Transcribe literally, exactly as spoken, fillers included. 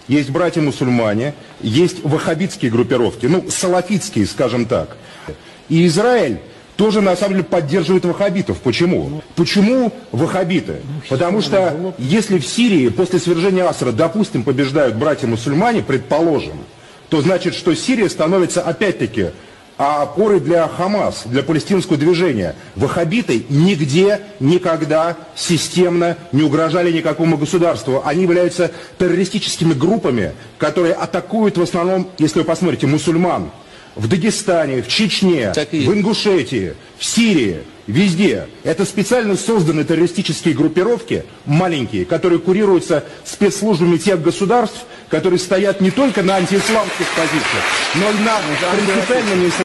есть братья-мусульмане, есть ваххабитские группировки, ну, салафитские, скажем так. И Израиль тоже, на самом деле, поддерживает ваххабитов. Почему? Почему ваххабиты? Потому что если в Сирии после свержения Асада, допустим, побеждают братья-мусульмане, предположим, то значит, что Сирия становится, опять-таки, опорой для Хамас, для палестинского движения. Ваххабиты нигде, никогда системно не угрожали никакому государству. Они являются террористическими группами, которые атакуют в основном, если вы посмотрите, мусульман. В Дагестане, в Чечне, в Ингушетии, в Сирии, везде. Это специально созданные террористические группировки, маленькие, которые курируются спецслужбами тех государств, которые стоят не только на антиисламских позициях, но и на принципиальном